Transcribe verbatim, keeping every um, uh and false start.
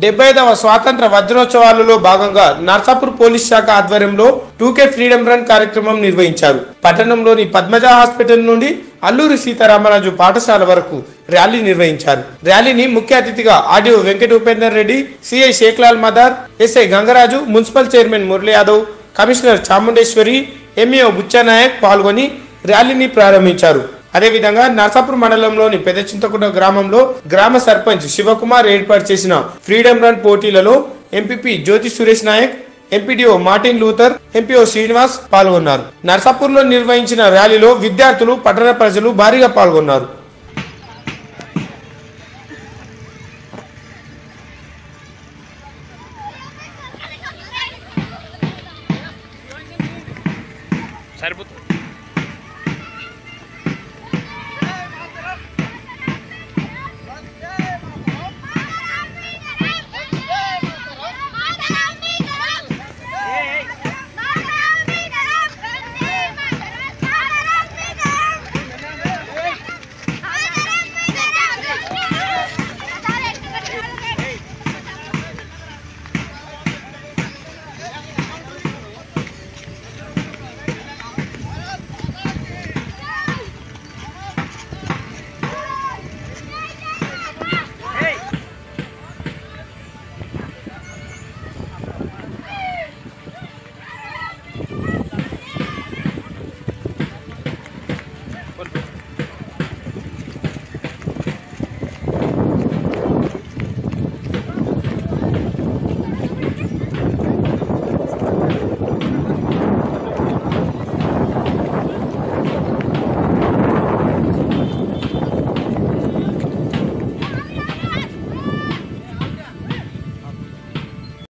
డెబ్బై ఐదవ స్వాతంత్ర వజ్రోత్సవాలలో భాగంగా నర్సాపూర్ పోలీస్ శాఖ ఆధ్వర్యంలో టూకే ఫ్రీడమ్ రన్ కార్యక్రమం నిర్వహించారు. పట్టణంలోని పద్మజ హాస్పిటల్ నుండి అల్లూరి సీతారామరాజు పాఠశాల వరకు ర్యాలీ నిర్వహించారు. ర్యాలీని ముఖ్య అతిథిగా RDO Venkata Upender Reddy, CI Sheklal Madar, SI Gangaraju, municipal chairman Murali Yadav, commissioner Chamundeshwari, MEO Buchanayak పాల్గొని ర్యాలీని ప్రారంభించారు. అదేవిధంగా నర్సాపూర్ మండలంలోని పెద్ద చింతకుంట గ్రామంలో గ్రామ సర్పంచ్ శివకుమార్ ఏర్పాటు చేసిన ఫ్రీడమ్ రన్ పోటీలలో MPP Jyothi Suresh Nayak, MPDO Martin Luther, MPO Srinivas పాల్గొన్నారు. నర్సాపూర్ లో నిర్వహించిన ర్యాలీలో విద్యార్థులు, పట్టణ ప్రజలు భారీగా పాల్గొన్నారు.